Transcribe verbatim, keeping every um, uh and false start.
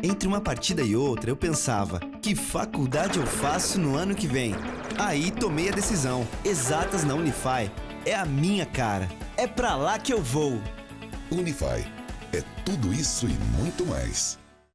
Entre uma partida e outra, eu pensava, que faculdade eu faço no ano que vem? Aí tomei a decisão, exatas na Unify. É a minha cara, é pra lá que eu vou. Unify, é tudo isso e muito mais.